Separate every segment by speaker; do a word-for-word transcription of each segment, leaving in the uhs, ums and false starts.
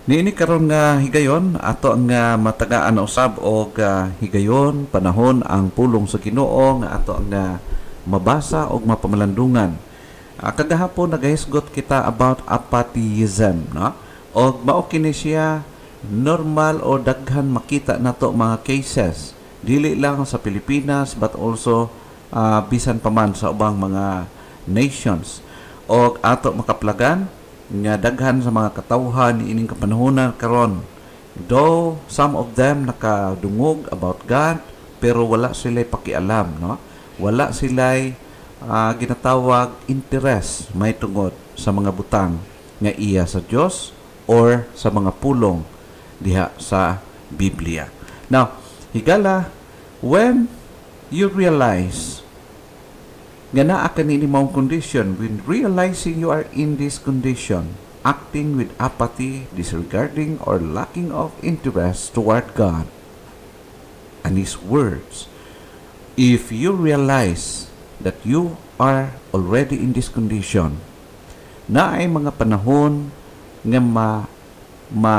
Speaker 1: Niini karon nga higayon ato nga matagaan na usab og ah, higayon panahon ang pulong sa Ginoo nga ato nga mabasa og mapamalandungan. Ah, kagahapon nagahisgot kita about apatheism, no? Og mao kini siya normal o daghan makita nato mga cases dili lang sa Pilipinas but also ah, bisan pa man sa ubang mga nations. Og ato makaplagan nga daghan sa mga katawhan ining kapanahonan karon, though some of them nakadungog about God pero wala sila pakialam, no? Wala sila uh, ginatawag interest may tungod sa mga butang nga iya sa Dios or sa mga pulong diha sa Biblia. Now, higala, when you realize nga naa kanini mong condition, when realizing you are in this condition, acting with apathy, disregarding, or lacking of interest toward God and His words, if you realize that you are already in this condition, na ay mga panahon nga ma, ma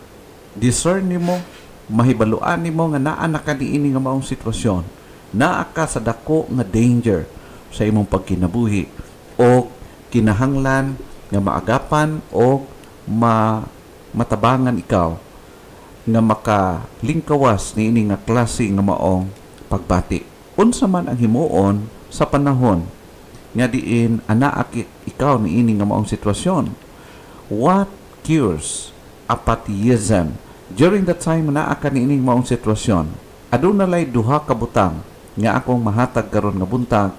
Speaker 1: discern nimo, mahibaluan nimo nga naa na kaniini nga maong sitwasyon, naa ka sa dako nga danger sa imong pagkinabuhi o kinahanglan nga maagapan o ma matabangan ikaw nga makalingkawas niini nga klase nga maong pagbati. Unsa man ang himuon sa panahon nga diin anaa ikaw niini nga maong sitwasyon? What cures apatheism during the time naa ka niini nga maong sitwasyon? Adunay duha ka butang nga akong mahatag karon nga buntag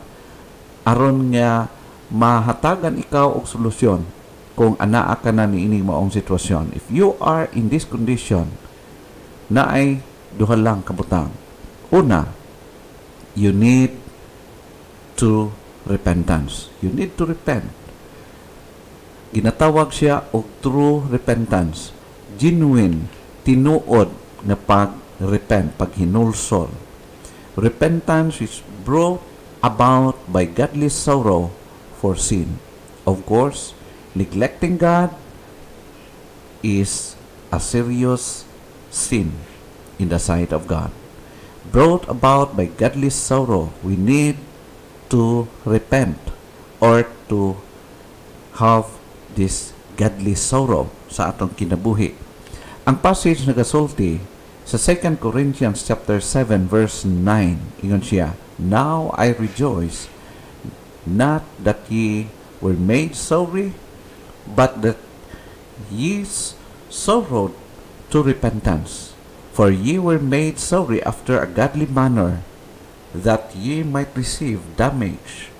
Speaker 1: aron nga mahatagan ikaw og solusyon kung anaa ka na niining maong sitwasyon. If you are in this condition, na ay duha lang kabutang. Una, you need to repentance. You need to repent. Ginatawag siya og true repentance. Genuine, tinuod nga pag-repent, paghinulsol. Repentance is brought about by godly sorrow for sin. Of course, neglecting God is a serious sin in the sight of God. Brought about by godly sorrow, we need to repent or to have this godly sorrow sa atong kinabuhi. Ang passage nagasulti sa Second Corinthians chapter seven verse nine, ingon siya, "Now I rejoice, not that ye were made sorry, but that ye sorrowed to repentance. For ye were made sorry after a godly manner, that ye might receive damage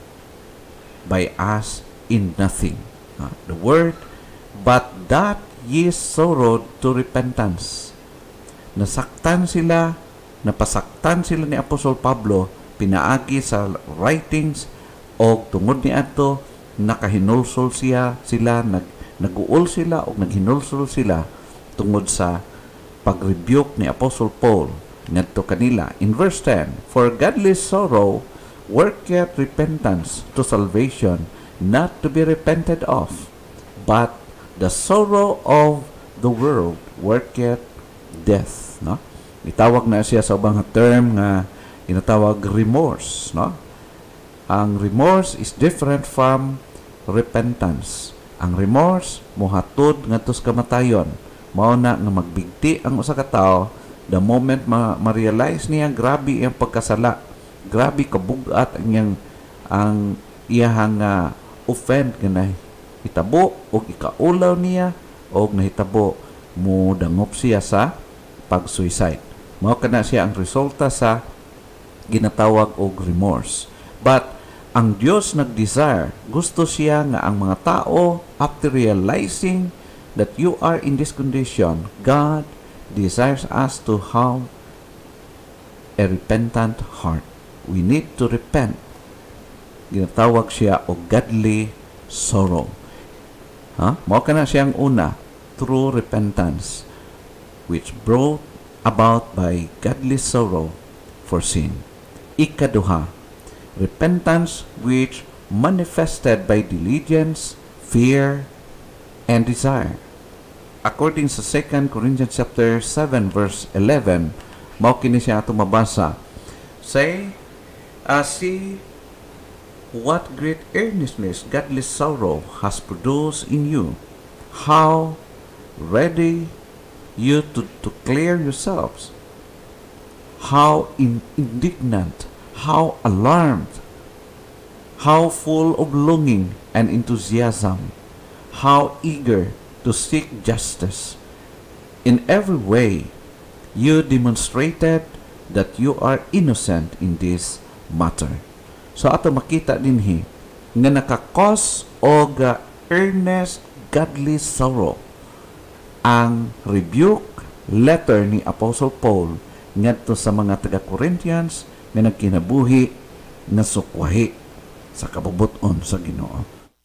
Speaker 1: by us in nothing." Uh, the word, "but that ye sorrowed to repentance." Nasaktan sila, napasaktan sila ni Apostol Pablo pinaagi sa writings o tungod ni ato nakahinulsol siya sila nag naguol sila o naghinulsol sila tungod sa pag-rebuke ni Apostle Paul ngadto kanila in verse ten, "For godly sorrow worketh repentance to salvation, not to be repented of, but the sorrow of the world worketh death." No, itawag na siya sa ubang term nga inatawag remorse, no? Ang remorse is different from repentance. Ang remorse mohatod ngadto sa kamatayon. Mao na nga magbigti ang usa ka tawo the moment ma- ma-realize niya grabe iyang pagkasala, grabe kabugat ang iyang ang iyang uh, offend nga nahitabo og ikaulaw niya og nahitabo mo dangop siya sa pag-suicide. Mao kana siya ang resulta sa ginatawag og remorse. But ang Dios nag-desire, gusto siya nga ang mga tao after realizing that you are in this condition, God desires us to have a repentant heart. We need to repent. Ginatawag siya og godly sorrow. Ha? Mao kana siyang una, true repentance, which brought about by godly sorrow for sin. Ikaduha, repentance which manifested by diligence, fear, and desire. according sa Second Corinthians chapter seven verse eleven, mao kini siya ato mabasa. Say, uh, see what great earnestness godly sorrow has produced in you, how ready you to, to clear yourselves, how in, indignant, how alarmed, how full of longing and enthusiasm, how eager to seek justice. In every way, you demonstrated that you are innocent in this matter. So ato makita dinhi nga nakakos og uh, earnest godly sorrow ang rebuke letter ni Apostle Paul ngadto sa mga taga-Corinthians nga nagkinabuhi nga sukwahi sa kabubuton sa Ginoo.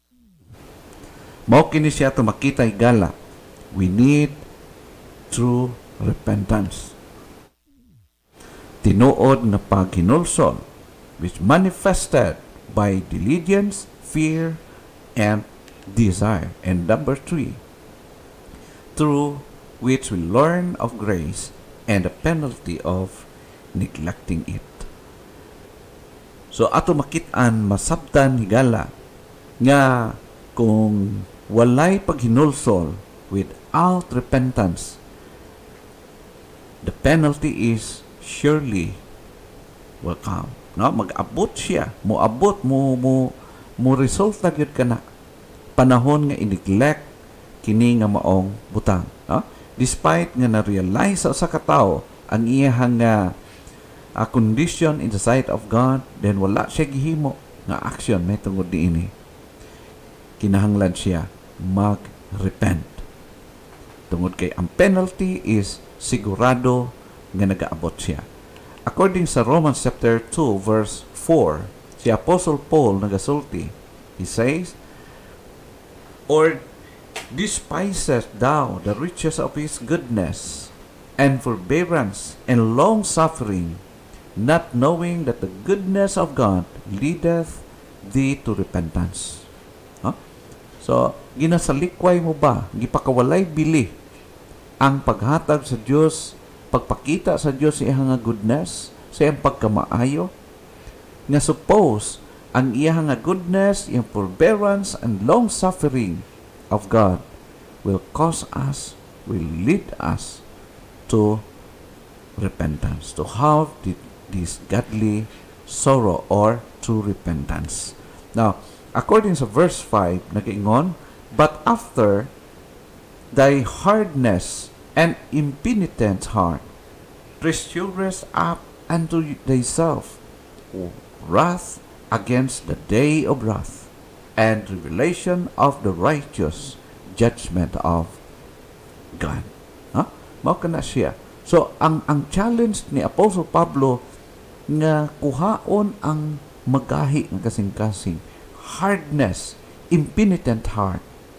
Speaker 1: Mao kini siya to makita igala. We need true repentance. Tinuod nga paghinulsol which manifested by diligence, fear, and desire. And number three, through which we learn of grace and the penalty of neglecting it. So ato makit-an masabtan higala nga kung walay paghinulsol without repentance, the penalty is surely will come. No, mag-abot siya, moabot mo mo mo result na gyud kana panahon nga i-neglect kini nga maong butang, no? Despite nga na-realize sa usa ka tawo ang iyang nga uh, condition in the sight of God, then wala siya gihimo nga action may tungod diini. Kinahanglan siya mag-repent. Tungod kay ang penalty is sigurado nga nagaabot siya. According sa Romans chapter two verse four, si Apostle Paul nagasulti. He says, "Or despisest thou the riches of his goodness and forbearance and long suffering, not knowing that the goodness of God leadeth thee to repentance." Huh? So, ginasalikway mo ba, gipakawalay bili ang paghatag sa Dios, pagpakita sa Dios sa iyang nga goodness, sa iyang pagkamaayo, nga suppose ang iyang nga goodness, iyang forbearance and long suffering of God will cause us, will lead us to repentance, to have the, this godly sorrow or true repentance. Now, according to verse five, nag-ingon, "But after thy hardness and impenitent heart, treasurest up unto thyself wrath against the day of wrath, and revelation of the righteous judgment of God." Ha? Mao kana siya. So, ang ang challenge ni Apostle Pablo nga kuhaon ang magahi ng kasing-kasing, hardness, impenitent heart,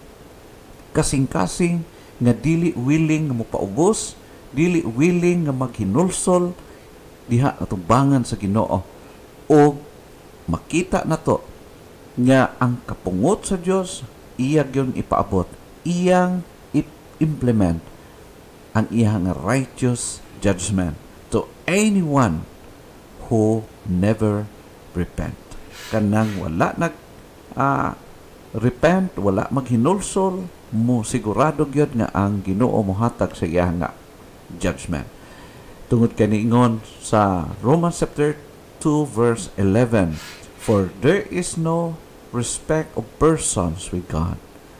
Speaker 1: kasing-kasing nga dili willing nga mopaubos, dili willing nga maghinulsol diha atubangan sa Ginoo, o makita nato nga ang kapungot sa Dios iya gyud ipaabot, iyang implement ang iyang righteous judgment to anyone who never repent. Kanang wala nag uh, repent, wala maghinulsol, mo sigurado gyud nga ang Ginoo mohatag sa iyang nga judgment. Tungod kay niingon sa Romans chapter two verse eleven, "For there is no respect of persons with God."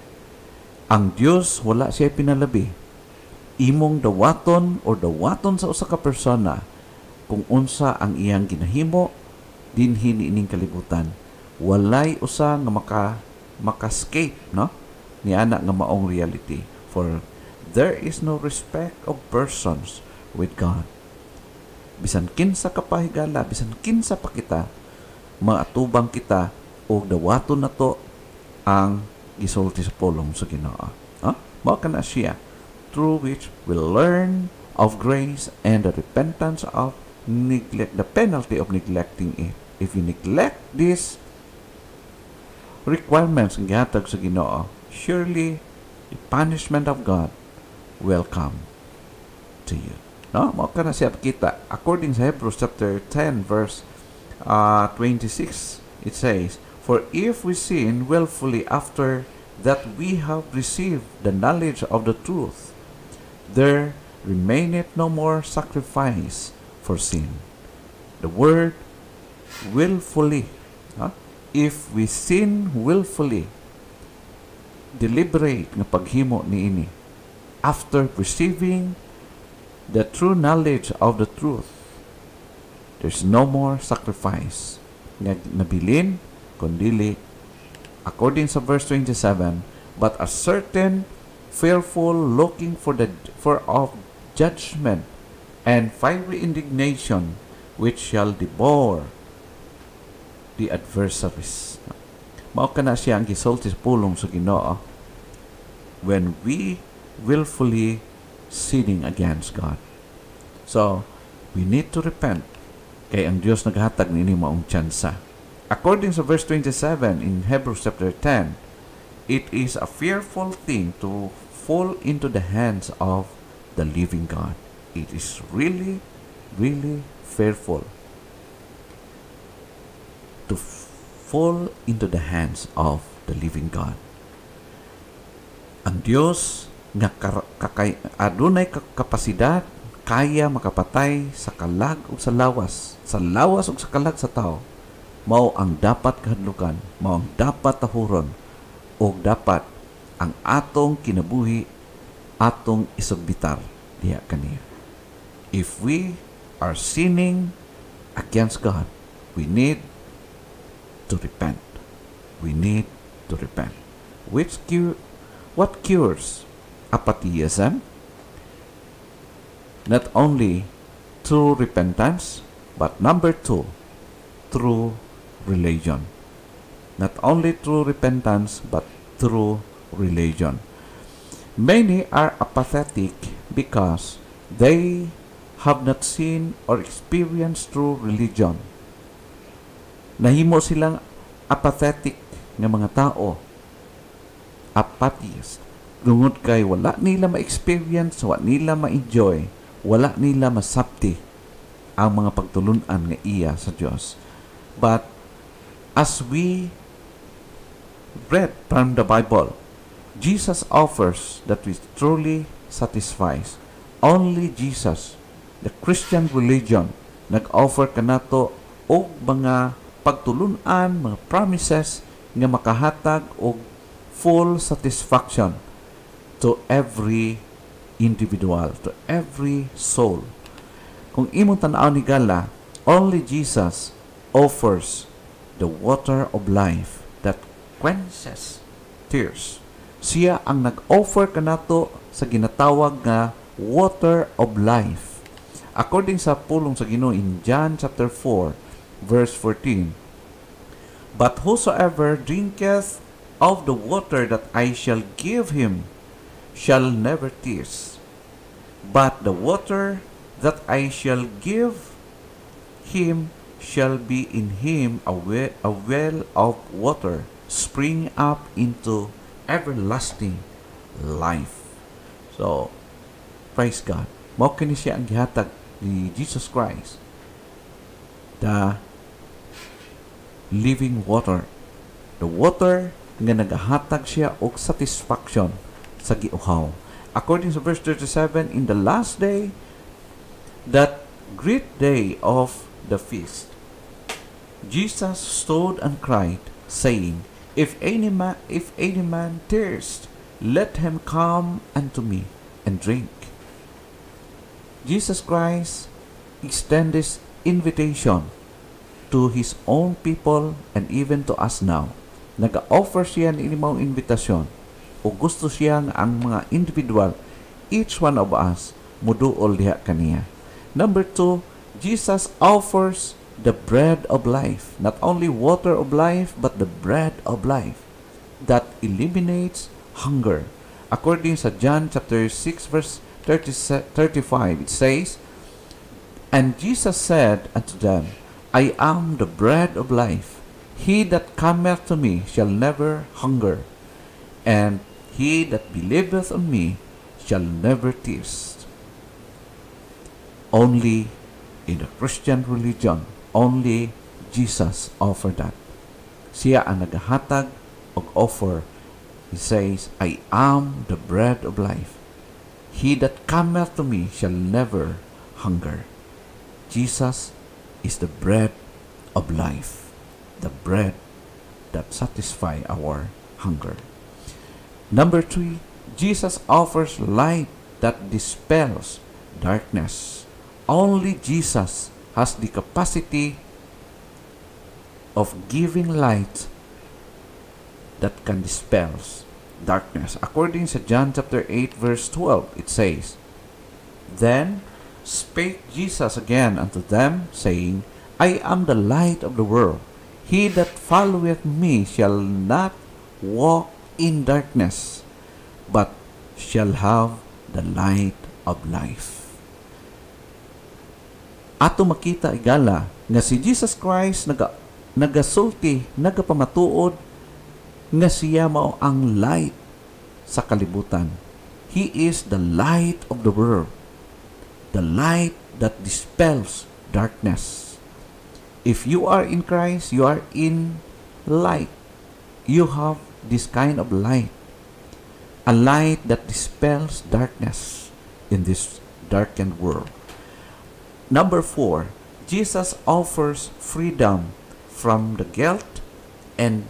Speaker 1: Ang Dios wala siya pinalabi. Imong dawaton or dawaton sa usa ka persona kung unsa ang iyang ginahimo dinhi niining kalibutan. Walay usa nga maka maka-escape, no? Ni ana nga maong reality. For there is no respect of persons with God. Bisan kinsa ka pahigala, bisan kinsa pa kita, maatubang kita o dawaton na to ang gisulti sa pulong sa Ginoo. Huh? Mao kana siya, through which we learn of grace and the repentance of neglect, the penalty of neglecting it. If you neglect these requirements ng gihatag sa Ginoo, surely the punishment of God welcome to you. No, mao kana siya kita. According sa Hebrews chapter ten verse uh, twenty-six, it says, "For if we sin willfully after that we have received the knowledge of the truth, there remaineth no more sacrifice for sin." The word willfully. Huh? If we sin willfully, deliberate nga paghimo niini, after receiving the true knowledge of the truth, there's no more sacrifice nga nabilin, kundili, according sa verse twenty-seven, but a certain fearful looking for the for of judgment and fiery indignation, which shall devour the adversaries. Mao kana siya ang gisulti sa pulong sa Ginoo when we willfully sinning against God. So, we need to repent kay ang Dios naghatag nini maong tsansa. According to verse twenty-seven in Hebrews chapter ten, it is a fearful thing to fall into the hands of the living God. It is really, really fearful to f- fall into the hands of the living God. Ang Dios nga kar- kakay adunay kapasidad kaya makapatay sa kalag ug sa lawas, sa lawas ug sa kalag sa tao, mao ang dapat kahadlukan, mao ang dapat tahuron, o dapat ang atong kinabuhi atong isugbitar diha kaniya. If we are sinning against God, we need to repent. We need to repent. Which cure, what cures apatheism? Not only through repentance, but number two, through religion. Not only through repentance, but through religion. Many are apathetic because they have not seen or experienced true religion. Nahimo silang apathetic nga mga tao, apatheist, tungod kay wala nila ma-experience, wala nila ma-enjoy, wala nila masabti ang mga pagtulunan nga iya sa Dios. But as we read from the Bible, Jesus offers that which truly satisfies. Only Jesus, the Christian religion, nag-offer kanato og mga pagtulunan, mga promises nga makahatag og full satisfaction to every individual, to every soul. Kung imong tan-aw ni gala, only Jesus offers the water of life that quenches tears. Siya ang nag-offer kanato sa ginatawag nga water of life. According sa pulong sa Ginoo in John chapter four, verse fourteen, "But whosoever drinketh of the water that I shall give him shall never thirst, but the water that I shall give him shall be in him a well, a well of water spring up into everlasting life." So, praise God. Mao kini siya ang gihatag ni Jesus Christ, the living water. The water nga nagahatag siya og satisfaction sa giuhaw. According to verse thirty-seven, in the last day, that great day of the feast, Jesus stood and cried, saying, If any man, if any man thirst, let him come unto me and drink. Jesus Christ extends this invitation to His own people and even to us now. Nag-offer siya ng inimang invitasyon o gusto siya ang mga individual, each one of us, muduol diha kaniya. Number two, Jesus offers the bread of life. Not only water of life, but the bread of life that eliminates hunger. According sa John chapter six, verse thirty, thirty-five, it says, And Jesus said unto them, I am the bread of life. He that cometh to me shall never hunger, and he that believeth on me shall never taste. Only in the Christian religion, only Jesus offered that. Siya ang naghatag og offer. He says, I am the bread of life. He that cometh to me shall never hunger. Jesus is the bread of life, the bread that satisfies our hunger. Number three, Jesus offers light that dispels darkness. Only Jesus has the capacity of giving light that can dispel darkness. According to John chapter eight verse twelve, it says, Then spake Jesus again unto them, saying, I am the light of the world. He that followeth me shall not walk in darkness, but shall have the light of life. Ato makita igala nga si Jesus Christ naga, nagasulti, nagapamatuod nga siya mao ang light sa kalibutan. He is the light of the world, the light that dispels darkness. If you are in Christ, you are in light. You have this kind of light, a light that dispels darkness in this darkened world. Number four, Jesus offers freedom from the guilt and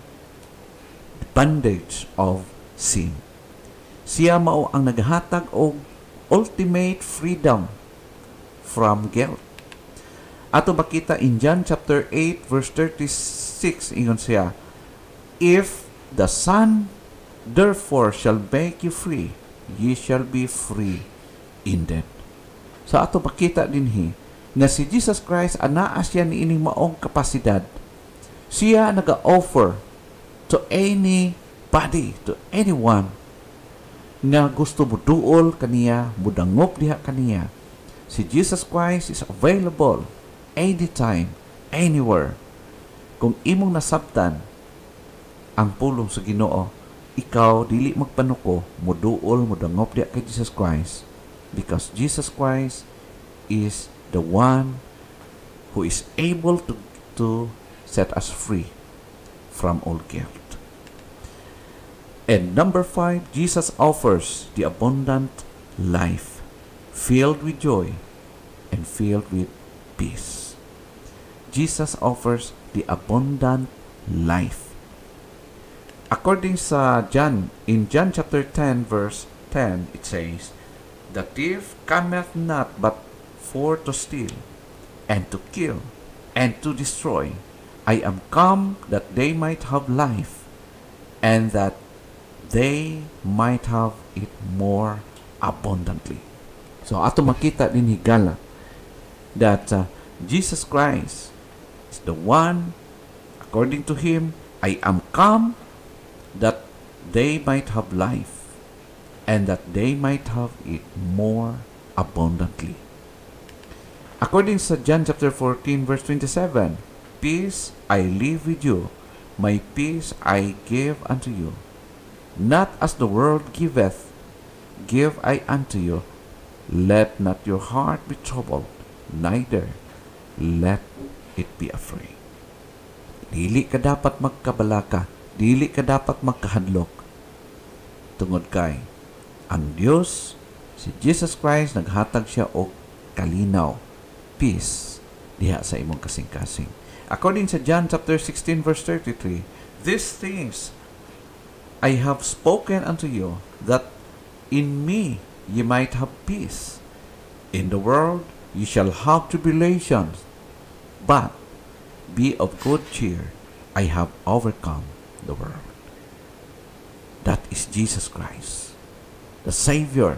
Speaker 1: bondage of sin. Siya mao ang naghatag og ultimate freedom from guilt. Ato makita in John chapter eight verse thirty-six, ingon siya, If the Son therefore shall make you free, ye shall be free indeed. So ato makita dinhi nga si Jesus Christ anaa siya ni ining maong kapasidad. Siya naga-offer to anybody, to anyone nga gusto mo duol kaniya, mudangop diha kaniya. Si Jesus Christ is available anytime, anywhere. Kung imong nasabtan ang pulong sa Ginoo, ikaw dili magpanuko, muduol, mudangop diha kay Jesus Christ, because Jesus Christ is the one who is able to, to set us free from all guilt. And number five, Jesus offers the abundant life, filled with joy and filled with peace. Jesus offers the abundant life. According sa John, in John chapter ten verse ten, it says, The thief cometh not but for to steal, and to kill, and to destroy. I am come that they might have life, and that they might have it more abundantly. So ato makita din higala that uh, Jesus Christ is the one, according to him, I am come that they might have life, and that they might have it more abundantly. According to John chapter fourteen verse twenty-seven, Peace I leave with you, my peace I give unto you. Not as the world giveth, give I unto you. Let not your heart be troubled, neither let it be afraid. Dili ka dapat magkabalaka, dili ka dapat magkahadlok. Tungod kay ang Dios, si Jesus Christ, naghatag siya og kalinaw, peace diha sa imong kasing-kasing. According to John chapter sixteen verse thirty-three, these things I have spoken unto you, that in me ye might have peace. In the world ye shall have tribulations, but be of good cheer, I have overcome the world. That is Jesus Christ, the Savior.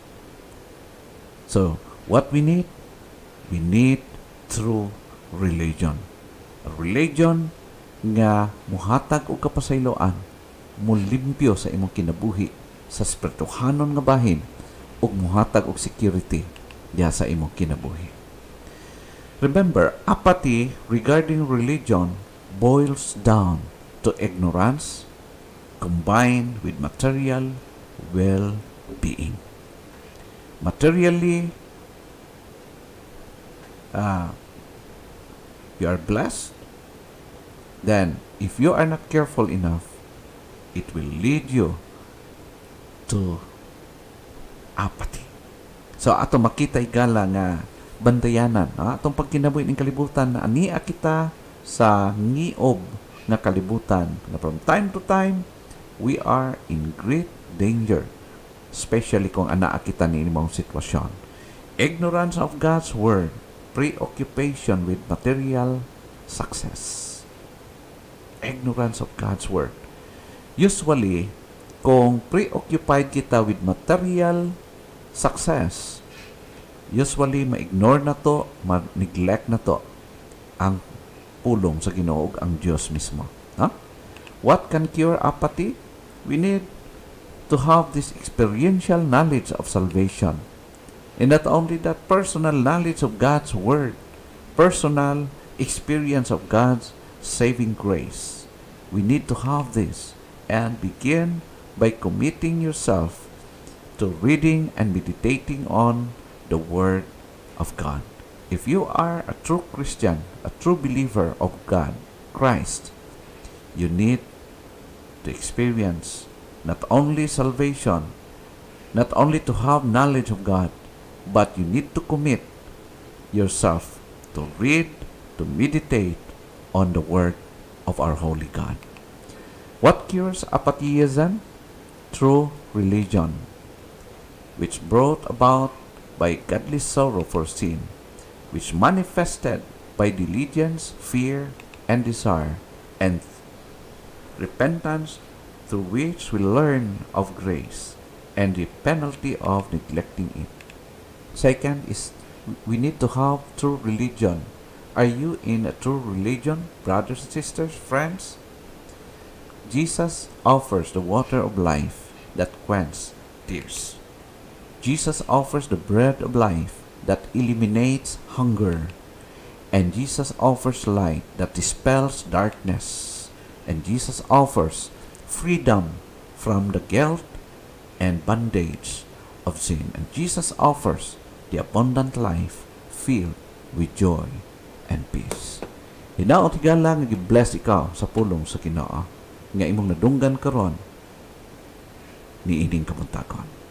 Speaker 1: So, what we need? We need true religion. A religion nga muhatag og kapasayloan, mulimpyo sa imong kinabuhi sa spirituhanon nga bahin, ug muhatag og security diha sa imong kinabuhi. Remember, apathy regarding religion boils down to ignorance combined with material well-being. materially uh, you are blessed, then if you are not careful enough, it will lead you to apathy. So ato makita igala nga bantayanan, ha? Atong pagkinabuhi ng kalibutan na ania kita sa ngiob nga kalibutan na from time to time we are in great danger, especially kung anaa kita ni imong sitwasyon. Ignorance of God's word, preoccupation with material success. Ignorance of God's word. Usually, kung preoccupied kita with material success, usually ma-ignore na to, ma-neglect na to ang pulong sa Ginoo ug ang Dios mismo. Huh? What can cure apathy? We need to have this experiential knowledge of salvation. And not only that, personal knowledge of God's word, personal experience of God's saving grace. We need to have this and begin by committing yourself to reading and meditating on the Word of God. If you are a true Christian, a true believer of God, Christ, you need to experience not only salvation, not only to have knowledge of God, but you need to commit yourself to read, to meditate on the Word of our Holy God. What cures apatheism? True religion, which brought about by godly sorrow for sin, which manifested by diligence, fear, and desire, and repentance, through which we learn of grace and the penalty of neglecting it. Second is we need to have true religion. Are you in a true religion, brothers and sisters, friends? Jesus offers the water of life that quenches thirst. Jesus offers the bread of life that eliminates hunger. And Jesus offers light that dispels darkness. And Jesus offers freedom from the guilt and bondage of sin. And Jesus offers the abundant life filled with joy and peace. Hinaot higala nga gi-bless ikaw sa pulong sa Ginoo nga imong nadunggan karon ni ining kamuntagon.